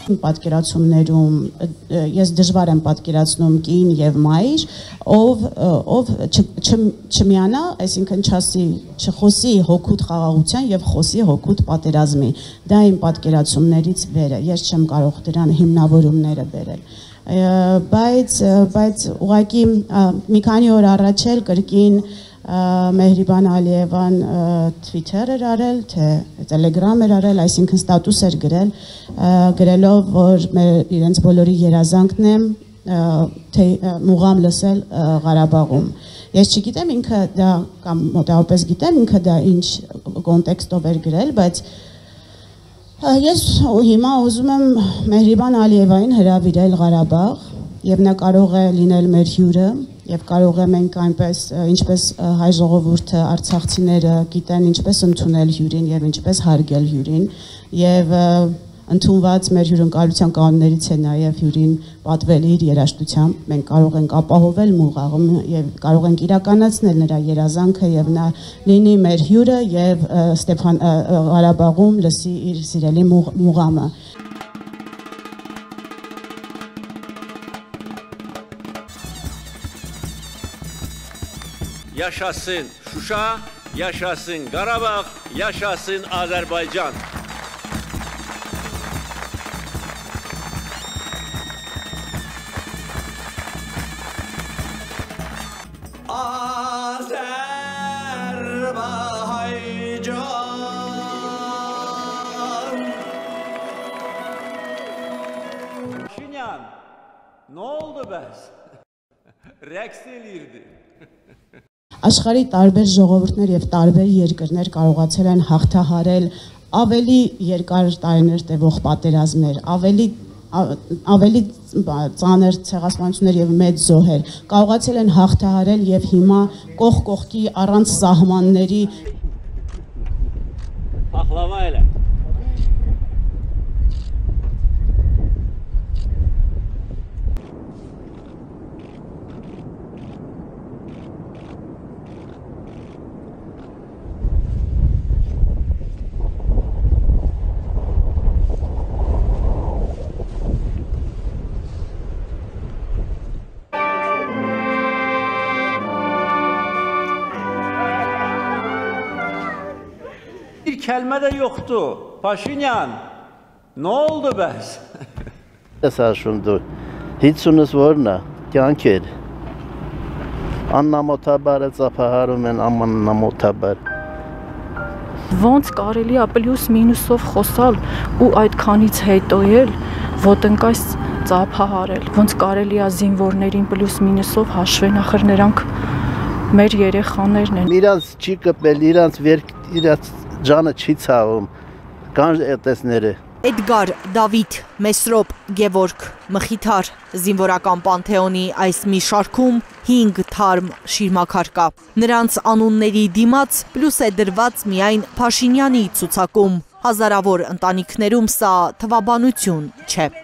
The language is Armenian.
Պատկերացումներում ես դժվար եմ պատկերացնում կին եւ մայր, ով չմիանա, այսինքն չխոսի հոգուտ խաղաղության եւ խոսի հոգուտ պատերազմի։ Դա իմ պատկերացումներից վեր է։ Ես չեմ կարող դրան հիմնավորումները բերել։ Բայց ուղղակի մի քանի օր առաջ էլ կրկին Մեհրիբան Ալիևան Twitter էր արել, թե Telegram էր արել, այսինքն ստատուս էր գրելով, որ իրենց բոլորի երազանքն է թե մուղամ լսել Ղարաբաղում։ Ես չգիտեմ ինքը դա կամ մոտավորապես գիտեմ ինքը դա ինչ կոնտեքստով էր գրել, բայց ես հիմա ուզում եմ Մեհրիբան Ալիևային հրավիրել Ղարաբաղ եւ նա կարող է լինել մեր հյուրը եւ կարող է մենք այնպես ինչպես հայ ժողովուրդը արցախցիները գիտեն ինչպես ընդունել հյուրին եւ ինչպես հարգել հյուրին եւ ընդունված մեր հյուրընկալության կանոններից է նաեւ հյուրին պատվել իր երաժշտությամբ մենք կարող ենք ապահովել մուղաղում եւ կարող ենք իրականացնել նրա երազանքը եւ նա լինի մեր հյուրը եւ Ստեփան Ղարաբաղում լսի իր սիրելի մուղամը Yaşasın Şuşa, yaşasın Qarabağ, yaşasın Azərbaycan. Paşinyan, ne oldu bəs? Rəqs eləyirdi. Աշխարհի տարբեր ժողովուրդներ եւ տարբեր երկրներ կարողացել են հաղթահարել ավելի երկար տարիներ տևող պատերազմներ, ավելի ծանր ցեղասպանություններ եւ մեծ զոհեր, կարողացել են հաղթահարել եւ հիմա կողք կողքի առանց սահմանների Paxlava elə. Bir kəlmə də yoxdur. Paşinyan, nə oldu bəs? Əsasında hiçunuz varna, kənker. Աննամոթաբար է ծափահարում են աննամոթաբար Ոնց կարելի է պլյուս մինուսով խոսալ ու այդքանից հետո էլ ոտնկայս ծափահարել ոնց կարելի է զինվորներին պլյուս մինուսով հաշվել ախր նրանք մեր երեխաներն են Իրանց չի կպել իրանց ջանը չի ցավում կան էտեսները Էդգար, Դավիթ, Մեսրոպ, Գևորգ, Մխիթար, զինվորական պանթեոնի այս մի շարքում 5 թարմ շիրմաքար կա։ Նրանց անունների դիմաց պլյուս է դրված միայն Փաշինյանի ցուցակում։ Հազարավոր ընտանիքներում սա թվաբանություն չէ։